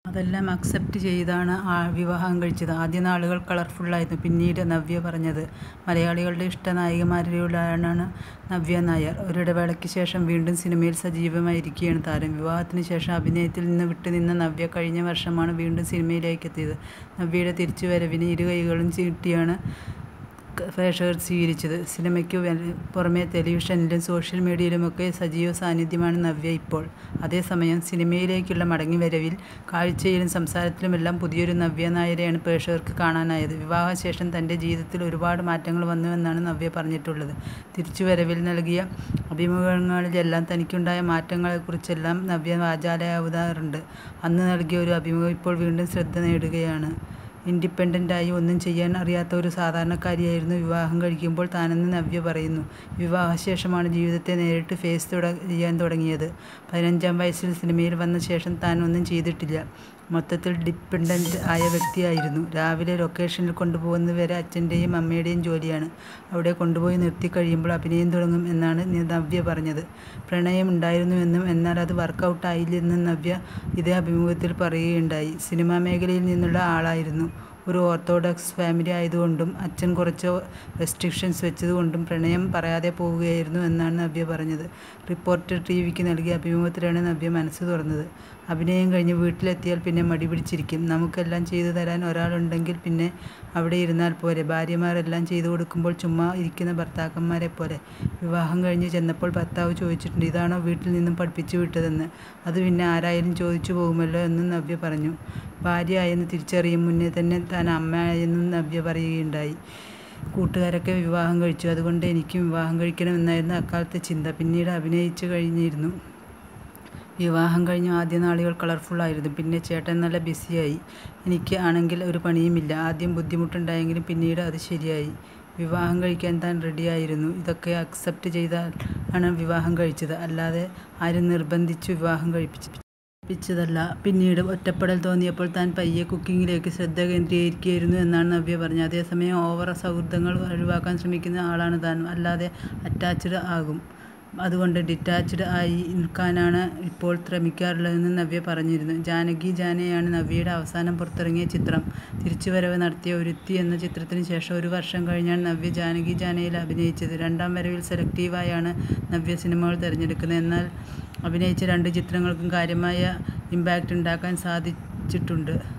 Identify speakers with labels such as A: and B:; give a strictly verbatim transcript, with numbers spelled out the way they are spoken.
A: അതെല്ലാം അക്സെപ്റ്റ് ചെയ്താണ് ആ വിവാഹം കഴിച്ചത്. ആദ്യ നാളുകൾ കളർഫുള്ളായിരുന്നു. പിന്നീട് നവ്യ പറഞ്ഞത്. മലയാളികളുടെ ഇഷ്ടനായികമാരിലൊരാളാണ് നവ്യ നായർ. ഒരിടവേളയ്ക്ക് ശേഷം വീണ്ടും സിനിമയിൽ സജീവമായിരിക്കുകയാണ് താരം. വിവാഹത്തിന് ശേഷം അഭിനയത്തിൽ നിന്ന് വിട്ടുനിന്ന നവ്യ കഴിഞ്ഞ വർഷമാണ് വീണ്ടും സിനിമയിലേക്കെത്തിയത്. നവ്യയുടെ തിരിച്ചുവരവിനെ ഇരു കൈകളും നീട്ടിയാണ് പ്രേക്ഷകർ സ്വീകരിച്ചത്. സിനിമയ്ക്കു പുറമെ ടെലിവിഷനിലും സോഷ്യൽ മീഡിയയിലുമൊക്കെ സജീവ സാന്നിധ്യമാണ് നവ്യ ഇപ്പോൾ. അതേസമയം സിനിമയിലേക്കുള്ള മടങ്ങിവരവിൽ കാഴ്ചയിലും സംസാരത്തിലുമെല്ലാം പുതിയൊരു നവ്യ നായരെയാണ് പ്രേക്ഷകർക്ക് കാണാനായത്. വിവാഹശേഷം തൻ്റെ ജീവിതത്തിൽ ഒരുപാട് മാറ്റങ്ങൾ വന്നുവെന്നാണ് നവ്യ പറഞ്ഞിട്ടുള്ളത്. തിരിച്ചുവരവിൽ നൽകിയ അഭിമുഖങ്ങളിലെല്ലാം തനിക്കുണ്ടായ മാറ്റങ്ങളെക്കുറിച്ചെല്ലാം നവ്യ വാചാലയാവാറുണ്ട്. അന്ന് നൽകിയ ഒരു അഭിമുഖം ഇപ്പോൾ വീണ്ടും ശ്രദ്ധ നേടുകയാണ്. ഇൻഡിപെൻഡൻ്റായി ഒന്നും ചെയ്യാൻ അറിയാത്ത ഒരു സാധാരണക്കാരിയായിരുന്നു വിവാഹം കഴിക്കുമ്പോൾ താനെന്ന് നവ്യ പറയുന്നു. വിവാഹശേഷമാണ് ജീവിതത്തെ നേരിട്ട് ഫേസ് ചെയ്യാൻ തുടങ്ങിയത്. പതിനഞ്ചാം വയസ്സിൽ സിനിമയിൽ വന്ന ശേഷം താൻ ഒന്നും ചെയ്തിട്ടില്ല. മൊത്തത്തിൽ ഡിപ്പെൻഡൻ്റ് ആയ വ്യക്തിയായിരുന്നു. രാവിലെ ലൊക്കേഷനിൽ കൊണ്ടുപോകുന്നത് വരെ അച്ഛൻ്റെയും അമ്മയുടെയും ജോലിയാണ്. അവിടെ കൊണ്ടുപോയി നിർത്തിക്കഴിയുമ്പോൾ അഭിനയം തുടങ്ങും എന്നാണ് നവ്യ പറഞ്ഞത്. പ്രണയം ഉണ്ടായിരുന്നുവെന്നും എന്നാൽ അത് വർക്കൗട്ട് ആയില്ലെന്നും നവ്യ ഇതേ അഭിമുഖത്തിൽ പറയുകയുണ്ടായി. സിനിമാ മേഖലയിൽ നിന്നുള്ള ആളായിരുന്നു. ഒരു ഓർത്തഡോക്സ് ഫാമിലി ആയതുകൊണ്ടും അച്ഛൻ കുറച്ച് റെസ്ട്രിക്ഷൻസ് വെച്ചതുകൊണ്ടും പ്രണയം പറയാതെ പോവുകയായിരുന്നു എന്നാണ് നവ്യ പറഞ്ഞത്. റിപ്പോർട്ടർ ടിവിക്ക് നൽകിയ അഭിമുഖത്തിലാണ് നവ്യ മനസ്സ് തുറന്നത്. അഭിനയം കഴിഞ്ഞ് വീട്ടിലെത്തിയാൽ പിന്നെ മടി പിടിച്ചിരിക്കും. നമുക്കെല്ലാം ചെയ്തു തരാൻ ഒരാളുണ്ടെങ്കിൽ പിന്നെ അവിടെ ഇരുന്നാൽ പോരെ. ഭാര്യമാരെല്ലാം ചെയ്തു കൊടുക്കുമ്പോൾ ചുമ്മാ ഇരിക്കുന്ന ഭർത്താക്കന്മാരെ പോലെ. വിവാഹം കഴിഞ്ഞ് ചെന്നപ്പോൾ ഭർത്താവ് ചോദിച്ചിട്ടുണ്ട്, ഇതാണോ വീട്ടിൽ നിന്നും പഠിപ്പിച്ചു വിട്ടതെന്ന്. അത് പിന്നെ ആരായാലും ചോദിച്ചു പോകുമല്ലോ എന്നും നവ്യ പറഞ്ഞു. ഭാര്യയായെന്ന് തിരിച്ചറിയും മുന്നേ തന്നെ താൻ അമ്മയായെന്നും നവ്യ പറയുകയുണ്ടായി. കൂട്ടുകാരൊക്കെ വിവാഹം കഴിച്ചു, അതുകൊണ്ട് എനിക്കും വിവാഹം കഴിക്കണമെന്നായിരുന്നു അക്കാലത്തെ ചിന്ത. പിന്നീട് അഭിനയിച്ചു കഴിഞ്ഞിരുന്നു. വിവാഹം കഴിഞ്ഞ ആദ്യ നാളുകൾ കളർഫുള്ളായിരുന്നു. പിന്നെ ചേട്ടൻ നല്ല ബിസിയായി. എനിക്ക് ആണെങ്കിൽ ഒരു പണിയുമില്ല. ആദ്യം ബുദ്ധിമുട്ടുണ്ടായെങ്കിലും പിന്നീട് അത് ശരിയായി. വിവാഹം കഴിക്കാൻ താൻ റെഡിയായിരുന്നു. ഇതൊക്കെ അക്സെപ്റ്റ് ചെയ്താണ് വിവാഹം കഴിച്ചത്. അല്ലാതെ ആരും നിർബന്ധിച്ചു വിവാഹം കഴിപ്പിച്ചു പ്പിച്ചതല്ല. പിന്നീട് ഒറ്റപ്പെടൽ തോന്നിയപ്പോൾ താൻ പയ്യെ കുക്കിങ്ങിലേക്ക് ശ്രദ്ധ കേന്ദ്രീകരിക്കുകയായിരുന്നു എന്നാണ് നവ്യ പറഞ്ഞത്. അതേസമയം ഓവർ സൗഹൃദങ്ങൾ ഒഴിവാക്കാൻ ശ്രമിക്കുന്ന ആളാണ് താൻ. അല്ലാതെ അറ്റാച്ച്ഡ് ആകും. അതുകൊണ്ട് ഡിറ്റാച്ച്ഡ് ആയി നിൽക്കാനാണ് ഇപ്പോൾ ശ്രമിക്കാറുള്ളതെന്ന് നവ്യ പറഞ്ഞിരുന്നു. ജാനകി ജാനെയാണ് നവ്യയുടെ അവസാനം പുറത്തിറങ്ങിയ ചിത്രം. തിരിച്ചുവരവ് നടത്തിയ ഒരുത്തി എന്ന ചിത്രത്തിന് ശേഷം ഒരു വർഷം കഴിഞ്ഞാണ് നവ്യ ജാനകി ജാനയിൽ അഭിനയിച്ചത്. രണ്ടാം വരവിൽ സെലക്റ്റീവായാണ് നവ്യ സിനിമകൾ തിരഞ്ഞെടുക്കുന്നത്. എന്നാൽ അഭിനയിച്ച രണ്ട് ചിത്രങ്ങൾക്കും കാര്യമായ ഇമ്പാക്റ്റ് ഉണ്ടാക്കാൻ സാധിച്ചിട്ടുണ്ട്.